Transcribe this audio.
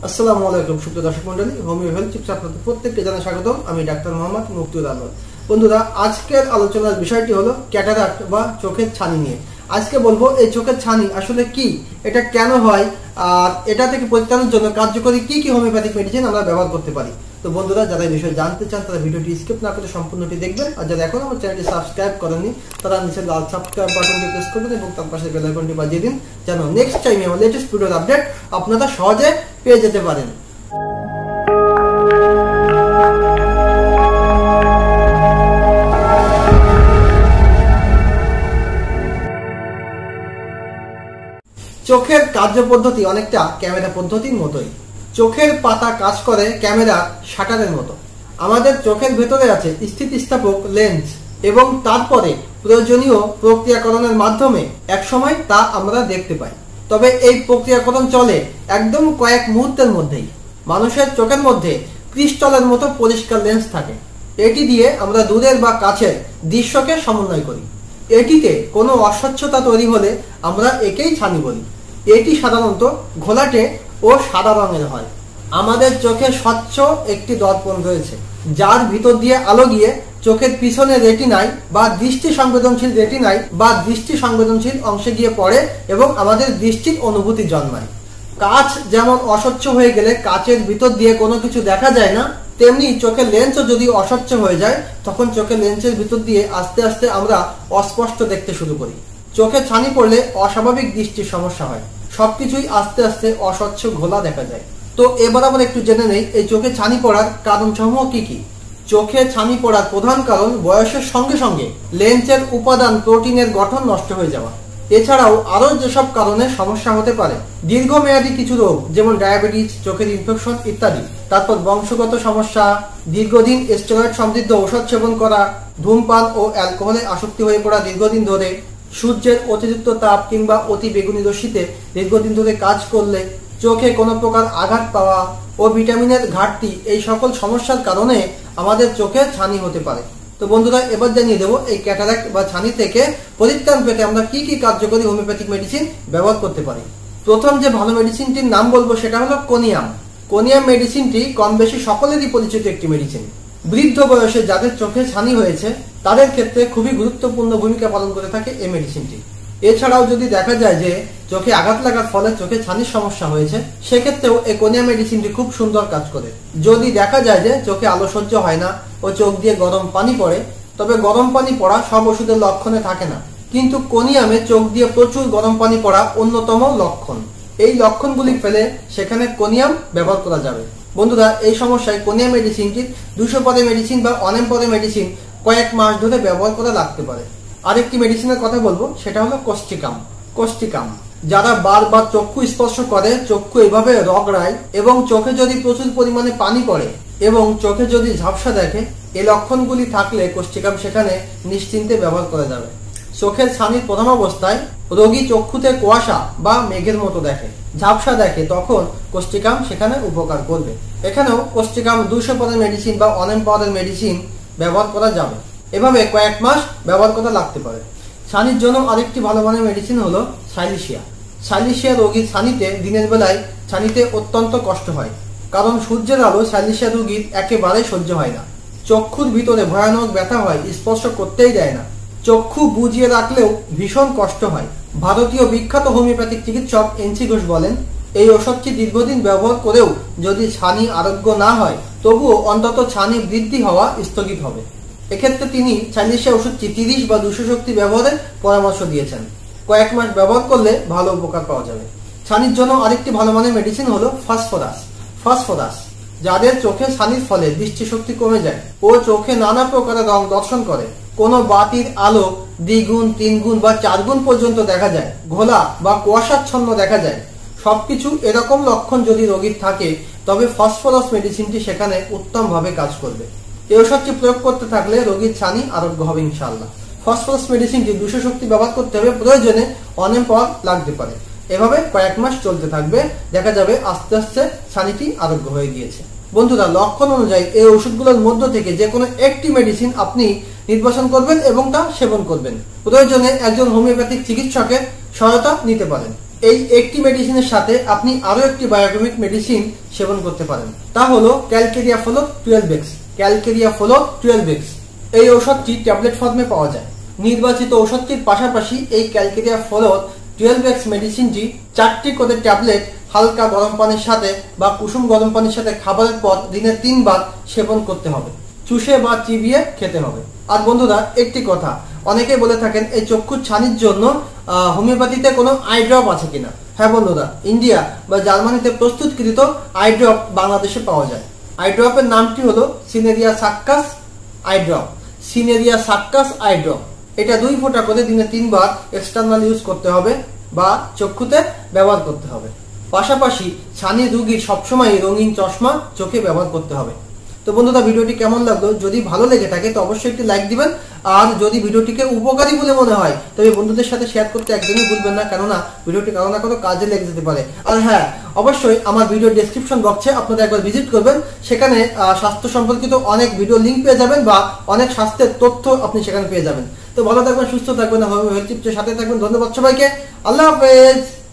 আসসালামু আলাইকুম সুপ্রিয় দর্শক মণ্ডলী, হোমিও হেলথ টিপস আপনাদের প্রত্যেককে জানাই স্বাগতম। আমি ডাক্তার মোহাম্মদ মুক্তিউর আহমদ। বন্ধুরা, আজকের আলোচনার বিষয়টি হলো ক্যাটারাক্ট বা চোখের ছানি নিয়ে। আজকে বলবো এই চোখের ছানি আসলে কি, এটা কেন হয়, আর এটা থেকে পরিত্রাণের জন্য কার্যকরী কি কি হোমিওপ্যাথিক মেডিসিন আমরা ব্যবহার করতে পারি। তো বন্ধুরা, যারা এই বিষয়ে জানতে চান তারা ভিডিওটি স্কিপ না করে সম্পূর্ণটি দেখবেন, আর যারা এখন আমার চ্যানেলটি সাবস্ক্রাইব করেননি তারা নিচে লাল সাবস্ক্রাইব বাটনটি প্রেস করবেন এবং তার পাশে বেল আইকনটি বাজিয়ে দিন, যেন নেক্সট টাইমে আমার লেটেস্ট ভিডিওর আপডেট আপনারা সহজে পেয়ে যেতে পারেন। চোখের কার্যপদ্ধতি অনেকটা ক্যামেরা পদ্ধতির মতোই। চোখের পাতা কাজ করে ক্যামেরার শাটারের মতো। আমাদের চোখের ভেতরে আছে স্থিতিস্থাপক লেন্স এবং তারপরে প্রয়োজনীয় প্রক্রিয়াকরণের মাধ্যমে একসময় তা আমরা দেখতে পাই। তবে এই প্রক্রিয়াকরণ চলে একদম কয়েক মুহূর্তের মধ্যেই। মানুষের চোখের মধ্যে ক্রিস্টালের মতো পরিষ্কার লেন্স থাকে। এটি দিয়ে আমরা দূরের বা কাছের দৃশ্যকে সমন্বয় করি। এটিতে কোনো অস্বচ্ছতা তৈরি হলে আমরা একেই ছানি বলি। এটি সাধারণত ঘোলাটে ও সাদা রঙের হয়। আমাদের চোখে স্বচ্ছ একটি দর্পণ রয়েছে, যার ভিতর দিয়ে আলো গিয়ে চোখের পিছনে রেটিনায় বা দৃষ্টি সংবেদনশীল অংশে গিয়ে পড়ে এবং আমাদের দৃষ্টির অনুভূতি জন্মায়। কাঁচ যেমন অস্বচ্ছ হয়ে গেলে কাঁচের ভিতর দিয়ে কোনো কিছু দেখা যায় না, তেমনি চোখের লেন্সও যদি অস্বচ্ছ হয়ে যায় তখন চোখের লেন্সের ভিতর দিয়ে আস্তে আস্তে আমরা অস্পষ্ট দেখতে শুরু করি। চোখে ছানি পড়লে অস্বাভাবিক দৃষ্টির সমস্যা হয়, সবকিছুই আস্তে আস্তে অস্বচ্ছ ঘোলা দেখা যায়। তো এবার আমরা একটু জেনে নেই এই চোখে ছানি পড়ার কারণসমূহ কি কি। চোখে ছানি পড়ার প্রধান কারণ বয়সের সঙ্গে সঙ্গে লেন্সের উপাদান প্রোটিনের গঠন নষ্ট হয়ে যাওয়া। এছাড়াও আরো যেসব কারণে সমস্যা হতে পারে, দীর্ঘমেয়াদী কিছু রোগ যেমন ডায়াবেটিস, চোখের ইনফেকশন ইত্যাদি, তারপর বংশগত সমস্যা, দীর্ঘদিন স্টেরয়েড সমৃদ্ধ ঔষধ সেবন করা, ধূমপান ও অ্যালকোহলে আসক্তি হয়ে পড়া দীর্ঘদিন ধরে, সূর্যের অতিরিক্ত তাপ কিংবা অতি বেগুনি রশ্মিতে দীর্ঘদিন ধরে কাজ করলে, চোখে কোনো প্রকার আঘাত পাওয়া ও ভিটামিনের ঘাটতি, এই সকল সমস্যার কারণে আমাদের চোখে ছানি হতে পারে। তো বন্ধুরা, এবার জানিয়ে দেবো এই ক্যাটারাক্ট বা ছানি থেকে পরিত্রাণ পেতে আমরা কি কি কার্যকরী হোমিওপ্যাথিক মেডিসিন ব্যবহার করতে পারি। প্রথম যে ভালো মেডিসিনটির নাম বলবো সেটা হলো কোনিয়াম। কোনিয়াম মেডিসিনটি কম বেশি সকলেরই পরিচিত একটি মেডিসিন। বৃদ্ধ বয়সে যাদের চোখে ছানি হয়েছে তাদের ক্ষেত্রে খুবই গুরুত্বপূর্ণ ভূমিকা পালন করে থাকে এই মেডিসিনটি। এছাড়াও যদি দেখা যায় যে চোখে আঘাত লাগার ফলে চোখে ছানির সমস্যা হয়েছে, সেক্ষেত্রেও এই কোনিয়াম মেডিসিনটি খুব সুন্দর কাজ করে। যদি দেখা যায় যে চোখে আলো সহ্য হয় না ও চোখ দিয়ে গরম পানি পড়ে, তবে গরম পানি পড়া সব ওষুধের লক্ষণে থাকে না, কিন্তু কোনিয়ামে চোখ দিয়ে প্রচুর গরম পানি পড়া অন্যতম লক্ষণ। এই লক্ষণগুলি ফেলে সেখানে কোনিয়াম ব্যবহার করা যাবে। বন্ধুরা, এই সমস্যায় কোনিয়াম মেডিসিনটির 200 পদে মেডিসিন বা অনেম পদে মেডিসিন কয়েক মাস ধরে ব্যবহার করা লাগতে পারে। আরেকটি মেডিসিনের কথা বলবো সেটা হলো কোস্টিকাম। যারা বারবার চক্ষু স্পর্শ করে, চক্ষু এভাবে রগড়ায় এবং চোখে যদি প্রচুর পরিমাণে পানি পড়ে এবং চোখে যদি ঝাপসা দেখে, এই লক্ষণগুলি থাকলে কোস্টিকাম সেখানে নিশ্চিন্তে ব্যবহার করা যাবে। চোখের ছানির প্রথম অবস্থায় রোগী চক্ষুতে কুয়াশা বা মেঘের মতো দেখে, ঝাপসা দেখে, তখন কোস্টিকাম সেখানে উপকার করবে। এখানেও কোস্টিকাম 200 পদের মেডিসিন বা অনেম পদের মেডিসিন ব্যবহার করা যাবে। এভাবে কয়েক মাস ব্যবহার করা লাগতে পারে। ছানির জন্য আরেকটি ভালো মানের মেডিসিন হলো সাইলিশিয়া রোগীর ছানিতে দিনের বেলায় ছানিতে অত্যন্ত কষ্ট হয়, কারণ সূর্যের আলো সাইলিশিয়া রোগীর একেবারে সহ্য হয় না। চক্ষুর ভিতরে ভয়ানক ব্যথা হয়, স্পর্শ করতেই দেয় না, চক্ষু বুজিয়ে রাখলেও ভীষণ কষ্ট হয়। ভারতীয় বিখ্যাত হোমিওপ্যাথিক চিকিৎসক এনসি ঘোষ বলেন, এই ওষুধটি দীর্ঘদিন ব্যবহার করেও যদি ছানি আরোগ্য না হয়, তবুও অন্তত ছানি বৃদ্ধি হওয়া স্থগিত হবে। এক্ষেত্রে তিনি সাইলিশিয়া ওষুধটি 30 বা 200 শক্তি ব্যবহারের পরামর্শ দিয়েছেন। কয়েক মাস ব্যবহার করলে ভালো উপকার পাওয়া যাবে। ছানির জন্য আরেকটি ভালো মানের মেডিসিন হলো ফসফরাস। যাদের চোখে ছানির ফলে দৃষ্টিশক্তি কমে যায় ও চোখে নানা প্রকারের রং দর্শন করে, কোনো বাতির আলো 2 গুণ 3 গুণ বা 4 গুণ পর্যন্ত দেখা যায়, ঘোলা বা কুয়াশাচ্ছন্ন দেখা যায়, সবকিছু এরকম লক্ষণ যদি রোগীর থাকে, তবে ফসফরাস মেডিসিনটি সেখানে উত্তমভাবে কাজ করবে। এই ওষুধটি প্রয়োগ করতে থাকলে রোগীর ছানি আরোগ্য হবে ইনশাআল্লাহ। ফসফরাস মেডিসিনটি 200 শক্তি ব্যবহার করতে হবে, প্রয়োজনে অনেম পর লাগতে পারে। এভাবে কয়েক মাস চলতে থাকবে, দেখা যাবে আস্তে আস্তে ছানিটি আরোগ্য হয়ে গিয়েছে। বন্ধুরা, লক্ষণ অনুযায়ী এই ওষুধগুলোর মধ্য থেকে যে কোনো একটি মেডিসিন আপনি নির্বাচন করবেন এবং তা সেবন করবেন। প্রয়োজনে একজন হোমিওপ্যাথিক চিকিৎসকের সহায়তা নিতে পারেন। এই একটি মেডিসিনের সাথে আপনি আরো একটি বায়োকেমিক মেডিসিন সেবন করতে পারেন, তা হলো calcarea follow 12x। Calcarea follow 12x এই ঔষধটি ট্যাবলেট ফর্মে পাওয়া যায়। নির্বাচিত ঔষধটির পাশাপাশি এই ক্যালকেরিয়া ফলো 12x মেডিসিনটি 4টি করে ট্যাবলেট হালকা গরম পানির সাথে বা কুসুম গরম পানির সাথে খাবারের পর দিনে 3 বার সেবন করতে হবে, চুষে বা চিবিয়ে খেতে হবে। আর বন্ধুরা, একটি কথা, অনেকে বলে থাকেন এই চক্ষুর ছানির জন্য হোমিওপ্যাথিতে কোনো আই ড্রপ আছে কিনা। হ্যাঁ বন্ধুরা, ইন্ডিয়া বা জার্মানিতে প্রস্তুতকৃত আই ড্রপ বাংলাদেশে পাওয়া যায়। আই ড্রপের নামটি হলো Cineraria succus eye drop. Cineraria succus eye drop এটা 2 ফোঁটা করে দিনে 3 বার এক্সটার্নাল ইউজ করতে হবে বা চক্ষুতে ব্যবহার করতে হবে। পাশাপাশি ছানি রোগীর সবসময় রঙিন চশমা চোখে ব্যবহার করতে হবে। তো বন্ধুরা, ভিডিওটি কেমন লাগলো? যদি ভালো লেগে থাকে তো অবশ্যই একটি লাইক দিবেন, আর যদি ভিডিওটিকে উপকারী বলে মনে হয় তবে বন্ধুদের সাথে শেয়ার করতে একদমই ভুলবেন না, কেননা ভিডিওটি কারো না কারো কাজে লেগে যেতে পারে। আর হ্যাঁ, অবশ্যই আমার ভিডিও ডেসক্রিপশন বক্সে আপনারা একবার ভিজিট করবেন, সেখানে স্বাস্থ্য সম্পর্কিত অনেক ভিডিও লিঙ্ক পেয়ে যাবেন বা অনেক স্বাস্থ্যের তথ্য আপনি সেখানে পেয়ে যাবেন। তো ভালো থাকবেন, সুস্থ থাকবেন, হেলথ টিপসের সাথে থাকবেন। ধন্যবাদ সবাইকে, আল্লাহ হাফেজ।